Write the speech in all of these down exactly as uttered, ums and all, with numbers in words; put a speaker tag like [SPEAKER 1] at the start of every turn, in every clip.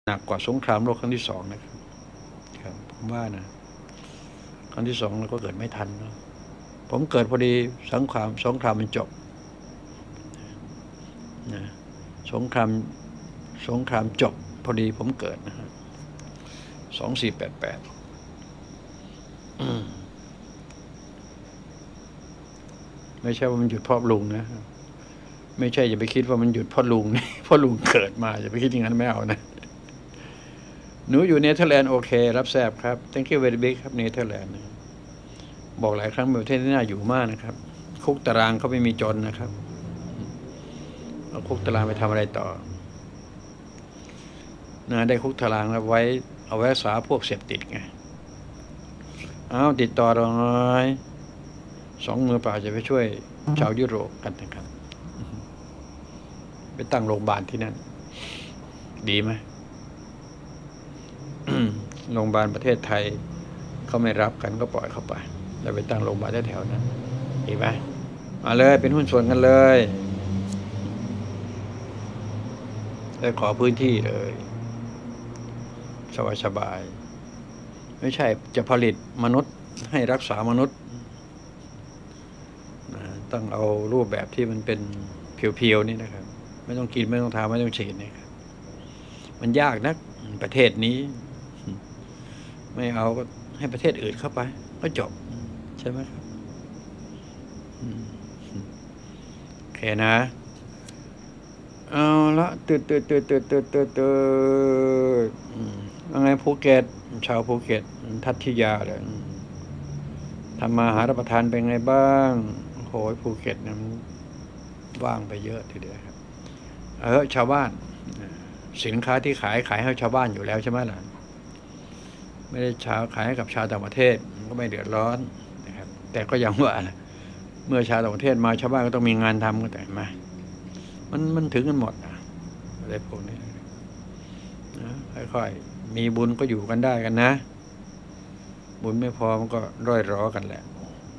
[SPEAKER 1] หนักกว่าสงครามโลกครั้งที่สองนะครับครับผมว่านะครั้งที่สองเราก็เกิดไม่ทันเนาะผมเกิดพอดีสงครามสงครามมันจบนะสงครามสงครามจบพอดีผมเกิดนะฮะสองสี่แปดแปดไม่ใช่ว่ามันหยุดเพราะลุงนะไม่ใช่อย่าไปคิดว่ามันหยุดเพราะลุงเพราะลุงเกิดมาอย่าไปคิดอย่างนั้นไม่เอานะหนูอยู่เนเธอร์แลนด์โอเครับแซบครับ thank you very big ครับเนเธอร์แลนด์บอกหลายครั้งประเทศที่น่าอยู่มากนะครับคุกตารางเขาไม่มีจนนะครับเอาคุกตารางไปทำอะไรต่อนะได้คุกตารางแล้วไว้เอาไว้รักษาพวกเสพติดไงเอาติดต่อเราหน่อยสองมือเปล่าจะไปช่วยชาวยุโรปกันนะครับไปตั้งโรงพยาบาลที่นั่นดีไหมโรงพยาบาลประเทศไทยเขาไม่รับกันก็ปล่อยเข้าไปแล้วไปตั้งโรงพยาบาลแถวๆนั้นดีไหมมาเลยเป็นหุ้นส่วนกันเลยได้ขอพื้นที่เลยสบายสบายไม่ใช่จะผลิตมนุษย์ให้รักษามนุษย์ต้องเอารูปแบบที่มันเป็นเพียวๆนี่นะครับไม่ต้องกินไม่ต้องทาไม่ต้องฉีดนี่ครับมันยากนักประเทศนี้ไม่เอาก็ให้ประเทศอื่นเข้าไปก็จบใช่ไหมครับโอเคนะเอาละตื่นตื่นตื่นตื่นตื่นตื่นตื่นยังไงภูเก็ตชาวภูเก็ตทัศยาเลยทำมาหารับประทานเป็นไงบ้างโหยภูเก็ตนั้นว่างไปเยอะทีเดียวครับเออชาวบ้านสินค้าที่ขายขายให้ชาวบ้านอยู่แล้วใช่ไหมล่ะไม่ได้ชาวขายให้กับชาวต่างประเทศก็ไม่เดือดร้อนนะครับแต่ก็ยังว่าเมื่อชาวต่างประเทศมาชาวบ้านก็ต้องมีงานทำกันแต่มามันมันถึงกันหมดนะอะไรพวกนี้นะค่อยๆมีบุญก็อยู่กันได้กันนะบุญไม่พอมันก็ร่อยร้อกันแหละ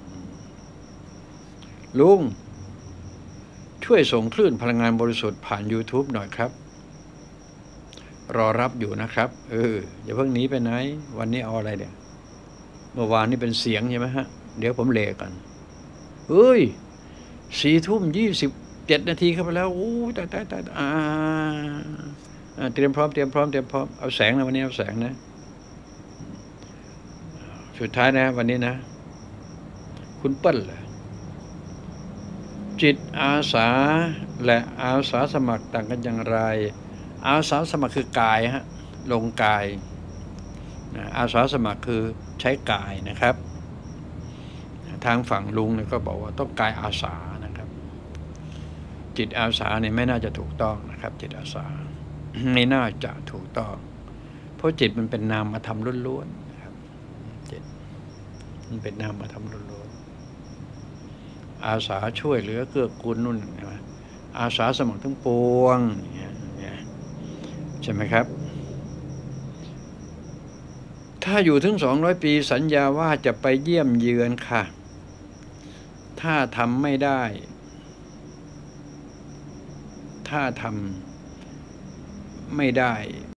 [SPEAKER 1] ลุงช่วยส่งคลื่นพลังงานบริสุทธิ์ผ่าน YouTube หน่อยครับรอรับอยู่นะครับเอออย่าเพิ่งหนีไปไหนวันนี้เอาอะไรเนี่ยเมื่อวานนี่เป็นเสียงใช่ไหมฮะเดี๋ยวผมเลกันเฮ้ยสี่ทุ่มยี่สิบเจ็ดนาทีเข้าไปแล้วโอ้ตายตายตายอ่าเตรียมพร้อมเตรียมพร้อมเตรียมพร้อมเอาแสงนะวันนี้เอาแสงนะสุดท้ายนะวันนี้นะคุณเปิ้ลจิตอาสาและอาสาสมัครต่างกันอย่างไรอาสาสมัครคือกายฮะลงกายอาสาสมัครคือใช้กายนะครับทางฝั่งลุงเนี่ยก็บอกว่าต้องกายอาสานะครับจิตอาสาเนี่ยไม่น่าจะถูกต้องนะครับจิตอาสาไม่น่าจะถูกต้องเพราะจิตมันเป็นนามธรรมล้วนๆนะครับจิตมันเป็นนามธรรมล้วนๆอาสาช่วยเหลือเกื้อกูลนุ่นใช่ไหมอาสาสมัครทั้งปวงใช่ไหมครับถ้าอยู่ถึงสองร้อยปีสัญญาว่าจะไปเยี่ยมเยือนค่ะถ้าทำไม่ได้ถ้าทำไม่ได้